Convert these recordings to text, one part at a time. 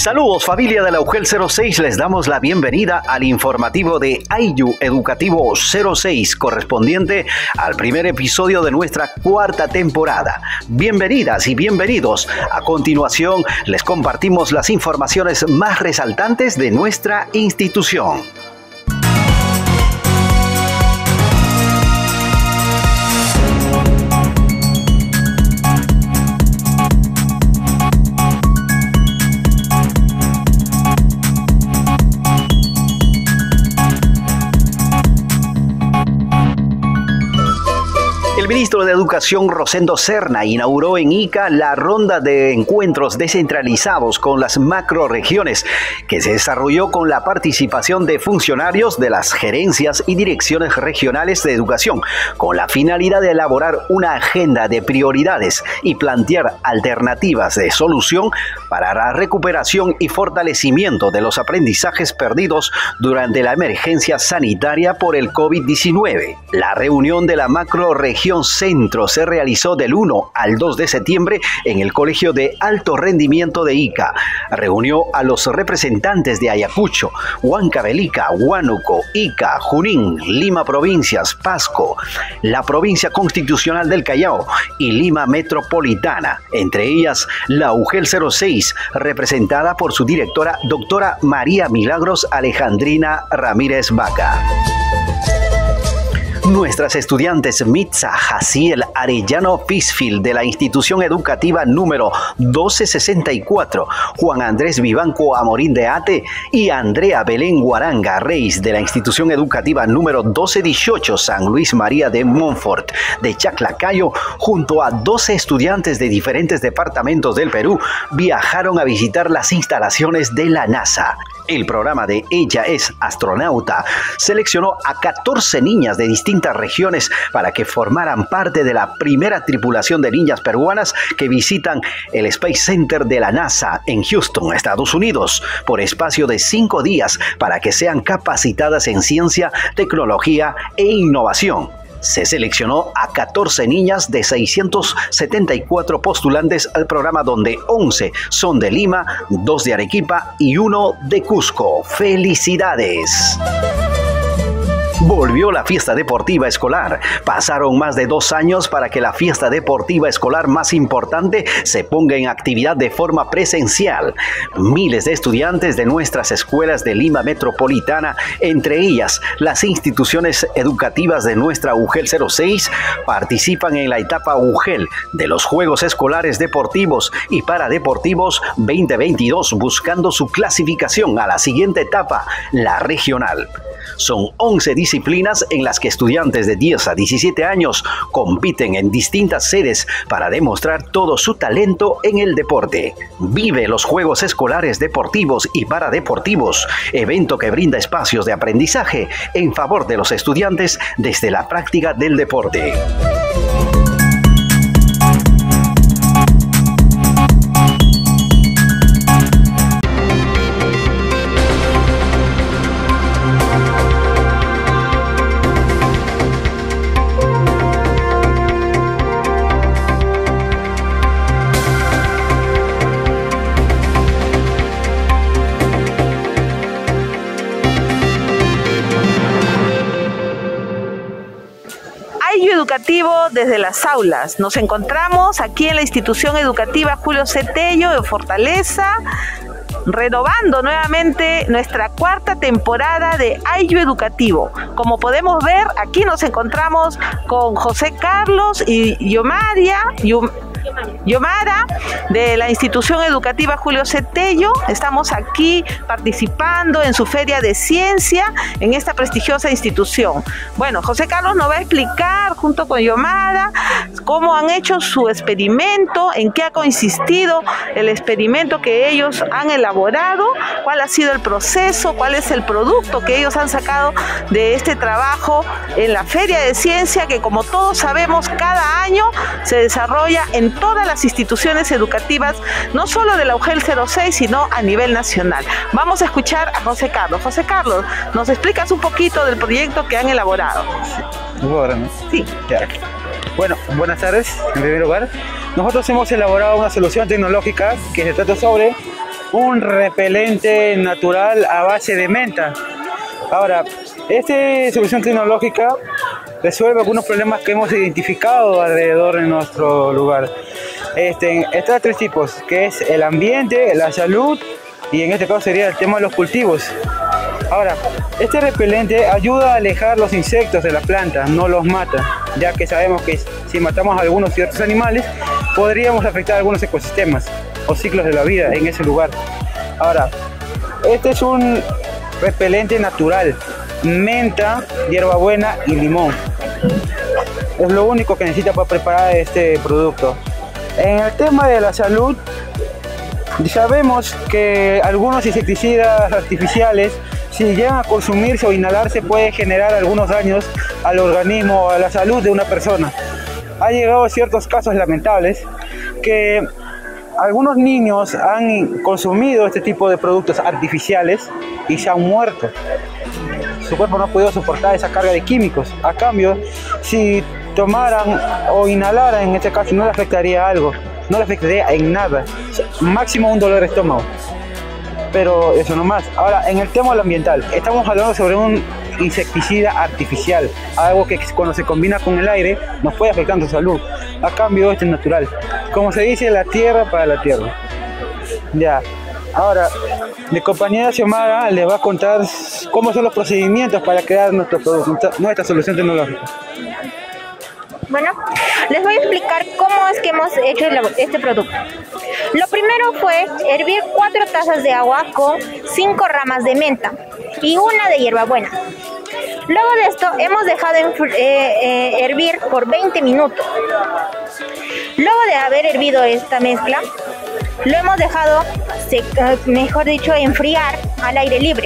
Saludos familia de la UGEL 06, les damos la bienvenida al informativo de AIJU Educativo 06 correspondiente al primer episodio de nuestra cuarta temporada. Bienvenidas y bienvenidos. A continuación les compartimos las informaciones más resaltantes de nuestra institución. El ministro de Educación, Rosendo Serna, inauguró en Ica la ronda de encuentros descentralizados con las macroregiones, que se desarrolló con la participación de funcionarios de las gerencias y direcciones regionales de educación, con la finalidad de elaborar una agenda de prioridades y plantear alternativas de solución para la recuperación y fortalecimiento de los aprendizajes perdidos durante la emergencia sanitaria por el COVID-19. La reunión de la macroregión Centro se realizó del 1 al 2 de septiembre en el Colegio de Alto Rendimiento de Ica. Reunió a los representantes de Ayacucho, Huancavelica, Huánuco, Ica, Junín, Lima Provincias, Pasco, la Provincia Constitucional del Callao y Lima Metropolitana. Entre ellas, la UGEL 06, representada por su directora, doctora María Milagros Alejandrina Ramírez Vaca. Nuestras estudiantes Mitza Jaciel Arellano Fisfield de la institución educativa número 1264, Juan Andrés Vivanco Amorín de Ate y Andrea Belén Guaranga Reis de la institución educativa número 1218 San Luis María de Montfort de Chaclacayo, junto a 12 estudiantes de diferentes departamentos del Perú, viajaron a visitar las instalaciones de la NASA. El programa de Ella es Astronauta seleccionó a 14 niñas de distintas regiones para que formaran parte de la primera tripulación de niñas peruanas que visitan el Space Center de la NASA en Houston, Estados Unidos, por espacio de 5 días para que sean capacitadas en ciencia, tecnología e innovación. Se seleccionó a 14 niñas de 674 postulantes al programa, donde 11 son de Lima, 2 de Arequipa y 1 de Cusco. ¡Felicidades! Volvió la fiesta deportiva escolar. Pasaron más de 2 años para que la fiesta deportiva escolar más importante se ponga en actividad de forma presencial. Miles de estudiantes de nuestras escuelas de Lima Metropolitana, entre ellas las instituciones educativas de nuestra UGEL 06, participan en la etapa UGEL de los Juegos Escolares Deportivos y Paradeportivos 2022, buscando su clasificación a la siguiente etapa, la regional. Son 11 disciplinas en las que estudiantes de 10 a 17 años compiten en distintas sedes para demostrar todo su talento en el deporte. Vive los Juegos Escolares Deportivos y Paradeportivos, evento que brinda espacios de aprendizaje en favor de los estudiantes desde la práctica del deporte. Educativo desde las aulas. Nos encontramos aquí en la institución educativa Julio C. Tello de Fortaleza, renovando nuevamente nuestra cuarta temporada de AIJU Educativo. Como podemos ver, aquí nos encontramos con José Carlos y Yomara de la institución educativa Julio C. Tello. Estamos aquí participando en su feria de ciencia en esta prestigiosa institución. Bueno, José Carlos nos va a explicar junto con Yomara cómo han hecho su experimento, en qué ha consistido el experimento que ellos han elaborado, cuál ha sido el proceso, cuál es el producto que ellos han sacado de este trabajo en la feria de ciencia, que como todos sabemos cada año se desarrolla en todas las instituciones educativas, no solo de la UGEL 06, sino a nivel nacional. Vamos a escuchar a José Carlos. José Carlos, ¿nos explicas un poquito del proyecto que han elaborado? Ahora, ¿no? Sí. Ya. Bueno, buenas tardes. En primer lugar, nosotros hemos elaborado una solución tecnológica que se trata sobre un repelente natural a base de menta. Ahora, esta solución tecnológica resuelve algunos problemas que hemos identificado alrededor de nuestro lugar. Está de tres tipos, que es el ambiente, la salud y en este caso sería el tema de los cultivos. Ahora, este repelente ayuda a alejar los insectos de la planta, no los mata, ya que sabemos que si matamos a algunos ciertos animales, podríamos afectar algunos ecosistemas o ciclos de la vida en ese lugar. Ahora, este es un repelente natural, menta, hierbabuena y limón. Es lo único que necesita para preparar este producto. En el tema de la salud, sabemos que algunos insecticidas artificiales, si llegan a consumirse o inhalarse, puede generar algunos daños al organismo o a la salud de una persona. Ha llegado a ciertos casos lamentables que algunos niños han consumido este tipo de productos artificiales y se han muerto. Su cuerpo no ha podido soportar esa carga de químicos. A cambio, si tomaran o inhalaran, en este caso, no le afectaría algo, no le afectaría en nada, máximo un dolor de estómago, pero eso no más. Ahora, en el tema ambiental, estamos hablando sobre un insecticida artificial, algo que cuando se combina con el aire nos puede afectar a su salud. A cambio, este es natural, como se dice, la tierra para la tierra. Ya, ahora mi compañera Xiomara le va a contar cómo son los procedimientos para crear nuestro producto, nuestra solución tecnológica. Bueno, les voy a explicar cómo es que hemos hecho este producto. Lo primero fue hervir 4 tazas de agua con 5 ramas de menta y una de hierbabuena. Luego de esto hemos dejado hervir por 20 minutos. Luego de haber hervido esta mezcla, lo hemos dejado, mejor dicho, enfriar al aire libre,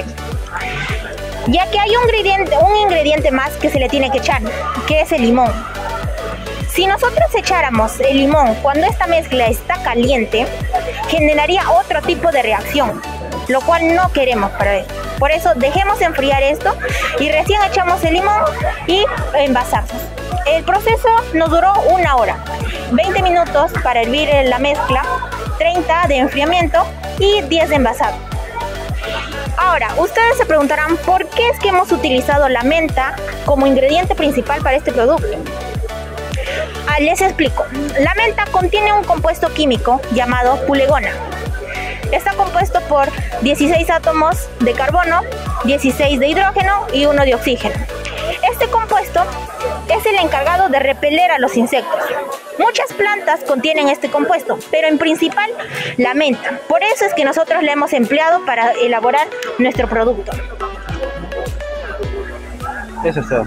ya que hay un ingrediente más que se le tiene que echar, que es el limón. Si nosotros echáramos el limón cuando esta mezcla está caliente, generaría otro tipo de reacción, lo cual no queremos para esto. Por eso dejemos enfriar esto y recién echamos el limón y envasamos. El proceso nos duró 1 hora, 20 minutos para hervir la mezcla, 30 de enfriamiento y 10 de envasado. Ahora, ustedes se preguntarán por qué es que hemos utilizado la menta como ingrediente principal para este producto. Les explico. La menta contiene un compuesto químico llamado pulegona. Está compuesto por 16 átomos de carbono, 16 de hidrógeno y 1 de oxígeno. Este compuesto es el encargado de repeler a los insectos. Muchas plantas contienen este compuesto, pero en principal la menta. Por eso es que nosotros la hemos empleado para elaborar nuestro producto. Eso es todo.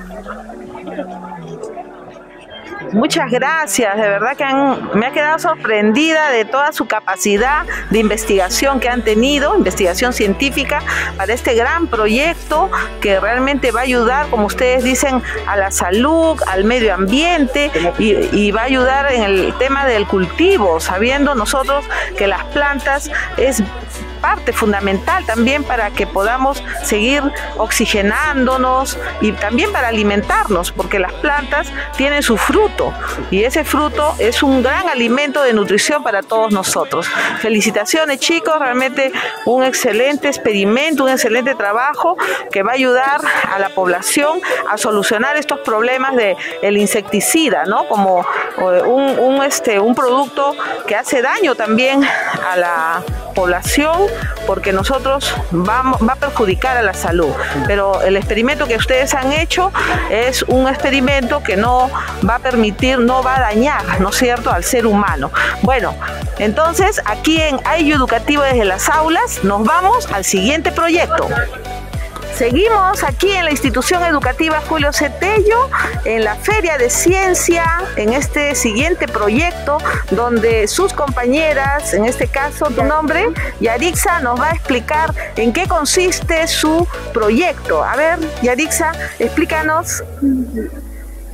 Muchas gracias, de verdad que me ha quedado sorprendida de toda su capacidad de investigación que han tenido, investigación científica para este gran proyecto que realmente va a ayudar, como ustedes dicen, a la salud, al medio ambiente y va a ayudar en el tema del cultivo, sabiendo nosotros que las plantas es parte fundamental también para que podamos seguir oxigenándonos y también para alimentarnos, porque las plantas tienen su fruto y ese fruto es un gran alimento de nutrición para todos nosotros. Felicitaciones, chicos, realmente un excelente experimento, un excelente trabajo que va a ayudar a la población a solucionar estos problemas del insecticida, ¿no? Como un producto que hace daño también a la población, porque nosotros va a perjudicar a la salud, pero el experimento que ustedes han hecho es un experimento que no va a permitir, no va a dañar, ¿no es cierto?, al ser humano. Bueno, entonces aquí en IU Educativo desde las aulas nos vamos al siguiente proyecto. Seguimos aquí en la institución educativa Julio C. Tello, en la Feria de Ciencia, en este siguiente proyecto, donde sus compañeras, en este caso tu nombre, Yarixa, nos va a explicar en qué consiste su proyecto. A ver, Yarixa, explícanos.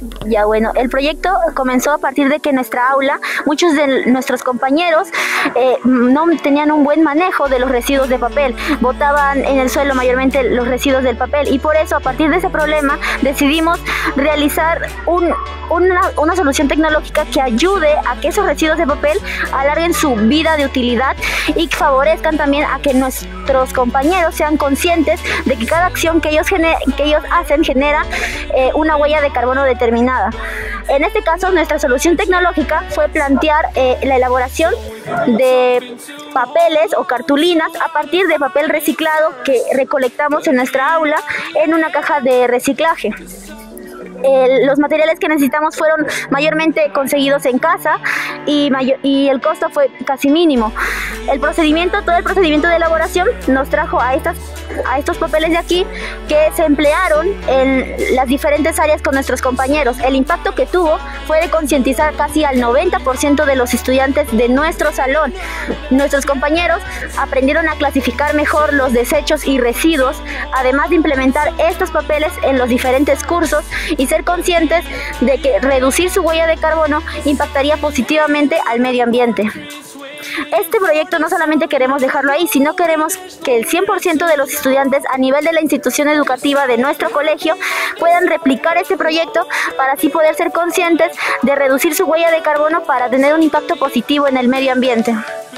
Ya bueno, el proyecto comenzó a partir de que en nuestra aula muchos de nuestros compañeros no tenían un buen manejo de los residuos de papel, botaban en el suelo mayormente los residuos del papel y por eso a partir de ese problema decidimos realizar una solución tecnológica que ayude a que esos residuos de papel alarguen su vida de utilidad y favorezcan también a que nuestros compañeros sean conscientes de que cada acción que ellos hacen genera una huella de carbono determinada. En este caso, nuestra solución tecnológica fue plantear la elaboración de papeles o cartulinas a partir de papel reciclado que recolectamos en nuestra aula en una caja de reciclaje. Los materiales que necesitamos fueron mayormente conseguidos en casa y el costo fue casi mínimo. Todo el procedimiento de elaboración nos trajo a estos papeles de aquí que se emplearon en las diferentes áreas con nuestros compañeros. El impacto que tuvo fue de concientizar casi al 90% de los estudiantes de nuestro salón. Nuestros compañeros aprendieron a clasificar mejor los desechos y residuos, además de implementar estos papeles en los diferentes cursos y ser conscientes de que reducir su huella de carbono impactaría positivamente al medio ambiente. Este proyecto no solamente queremos dejarlo ahí, sino queremos que el 100% de los estudiantes a nivel de la institución educativa de nuestro colegio puedan replicar este proyecto para así poder ser conscientes de reducir su huella de carbono para tener un impacto positivo en el medio ambiente.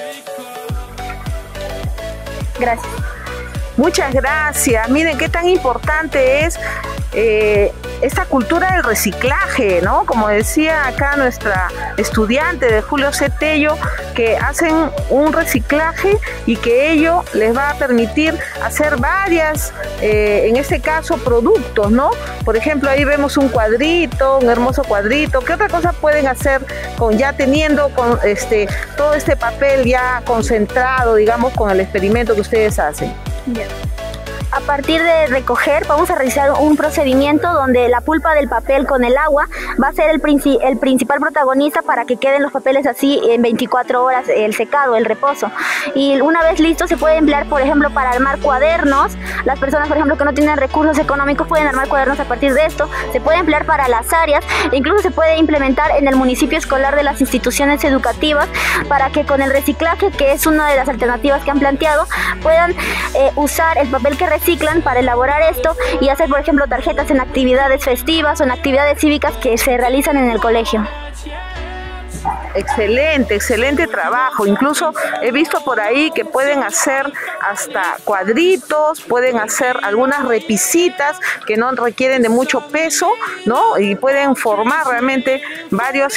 Gracias. Muchas gracias. Miren qué tan importante es esta cultura del reciclaje, ¿no? Como decía acá nuestra estudiante de Julio C. Tello, que hacen un reciclaje y que ello les va a permitir hacer varias, en este caso, productos, ¿no? Por ejemplo, ahí vemos un cuadrito, un hermoso cuadrito. ¿Qué otra cosa pueden hacer teniendo todo este papel ya concentrado, digamos, con el experimento que ustedes hacen? Bien. A partir de recoger, vamos a realizar un procedimiento donde la pulpa del papel con el agua va a ser el principal protagonista para que queden los papeles así en 24 horas, el secado, el reposo. Y una vez listo se puede emplear, por ejemplo, para armar cuadernos. Las personas, por ejemplo, que no tienen recursos económicos pueden armar cuadernos a partir de esto. Se puede emplear para las áreas e incluso se puede implementar en el municipio escolar de las instituciones educativas para que con el reciclaje, que es una de las alternativas que han planteado, puedan usar el papel que reciclan para elaborar esto y hacer, por ejemplo, tarjetas en actividades festivas o en actividades cívicas que se realizan en el colegio. Excelente, excelente trabajo. Incluso he visto por ahí que pueden hacer hasta cuadritos, pueden hacer algunas repisitas que no requieren de mucho peso, ¿no? Y pueden formar realmente varios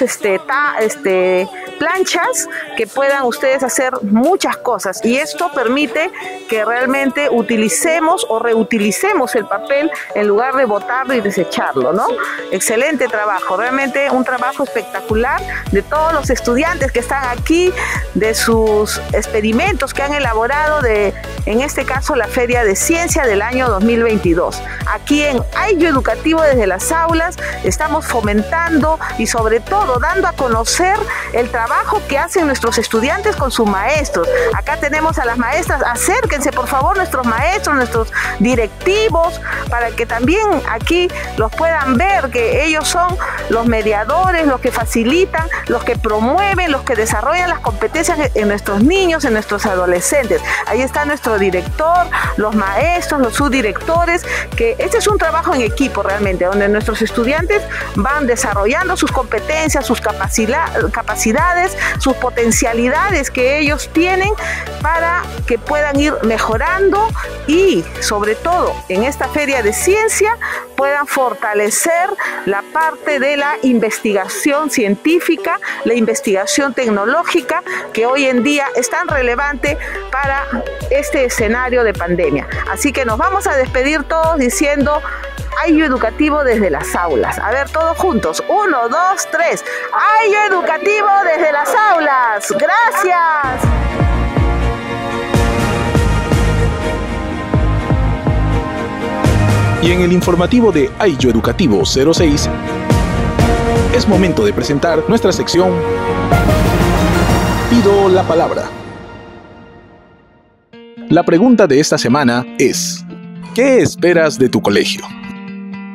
planchas que puedan ustedes hacer muchas cosas. Y esto permite que realmente utilicemos o reutilicemos el papel en lugar de botarlo y desecharlo, ¿no? Excelente trabajo, realmente un trabajo espectacular de todos los estudiantes que están aquí, de sus experimentos que han elaborado en este caso, la Feria de Ciencia del año 2022. Aquí en Ayllo Educativo, desde las aulas, estamos fomentando y sobre todo dando a conocer el trabajo que hacen nuestros estudiantes con sus maestros. Acá tenemos a las maestras, acérquense por favor nuestros maestros, nuestros directivos, para que también aquí los puedan ver, que ellos son los mediadores, los que facilitan, los que promueven, los que desarrollan las competencias en nuestros niños, en nuestros adolescentes. Ahí está nuestro director, los maestros, los subdirectores, que este es un trabajo en equipo realmente, donde nuestros estudiantes van desarrollando sus competencias, sus capacidades, sus potencialidades que ellos tienen para que puedan ir mejorando y sobre todo en esta feria de ciencia puedan fortalecer la parte de la investigación científica, la investigación tecnológica, que hoy en día es tan relevante para este escenario de pandemia. Así que nos vamos a despedir todos diciendo Ayllo Educativo desde las aulas. A ver, todos juntos. 1, 2, 3. Ayllo Educativo desde las aulas. Gracias. Y en el informativo de Ayllo Educativo 06, es momento de presentar nuestra sección Pido la palabra. La pregunta de esta semana es: ¿qué esperas de tu colegio?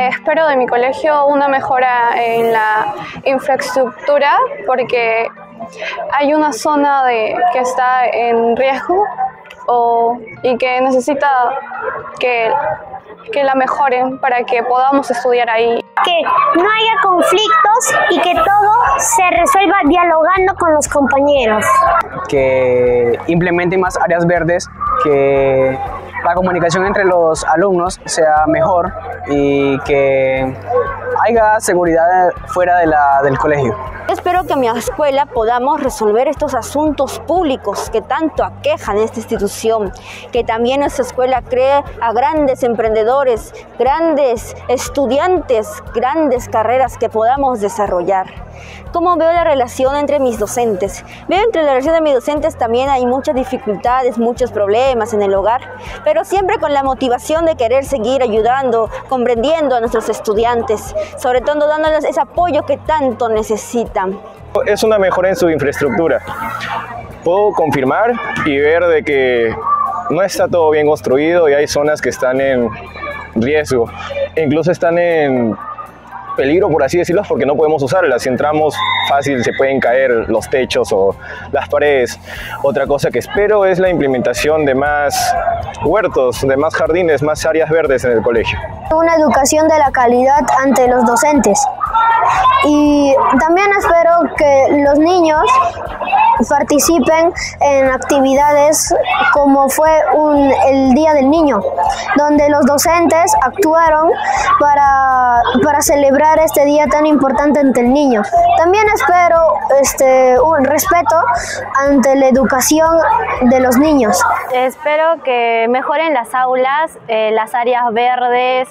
espero de mi colegio una mejora en la infraestructura, porque hay una zona que está en riesgo y que necesita que la mejoren para que podamos estudiar ahí. Que no haya conflictos y que todo se resuelva dialogando con los compañeros. Que implementen más áreas verdes, que la comunicación entre los alumnos sea mejor y que haya seguridad fuera del colegio. Espero que en mi escuela podamos resolver estos asuntos públicos que tanto aquejan esta institución, que también nuestra escuela cree a grandes emprendedores, grandes estudiantes, grandes carreras que podamos desarrollar. ¿Cómo veo la relación entre mis docentes? Veo entre la relación de mis docentes también hay muchas dificultades, muchos problemas en el hogar, pero siempre con la motivación de querer seguir ayudando, comprendiendo a nuestros estudiantes, sobre todo dándoles ese apoyo que tanto necesitan. Es una mejora en su infraestructura. Puedo confirmar y ver de que no está todo bien construido y hay zonas que están en riesgo, incluso están en peligro, por así decirlo, porque no podemos usarlas. Si entramos fácil se pueden caer los techos o las paredes. Otra cosa que espero es la implementación de más huertos, de más jardines, más áreas verdes en el colegio. Una educación de la calidad ante los docentes. Y también espero que los niños participen en actividades como fue el Día del Niño, donde los docentes actuaron para celebrar este día tan importante ante el niño. También espero un respeto ante la educación de los niños. Espero que mejoren las aulas, las áreas verdes,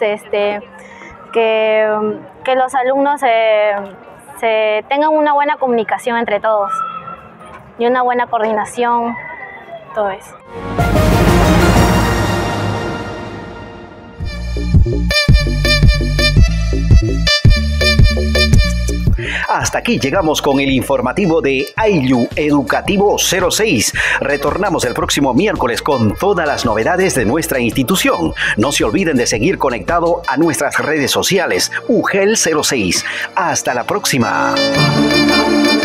que los alumnos tengan una buena comunicación entre todos y una buena coordinación, todo eso. Hasta aquí llegamos con el informativo de Ayllu Educativo 06. Retornamos el próximo miércoles con todas las novedades de nuestra institución. No se olviden de seguir conectado a nuestras redes sociales, UGEL 06. Hasta la próxima.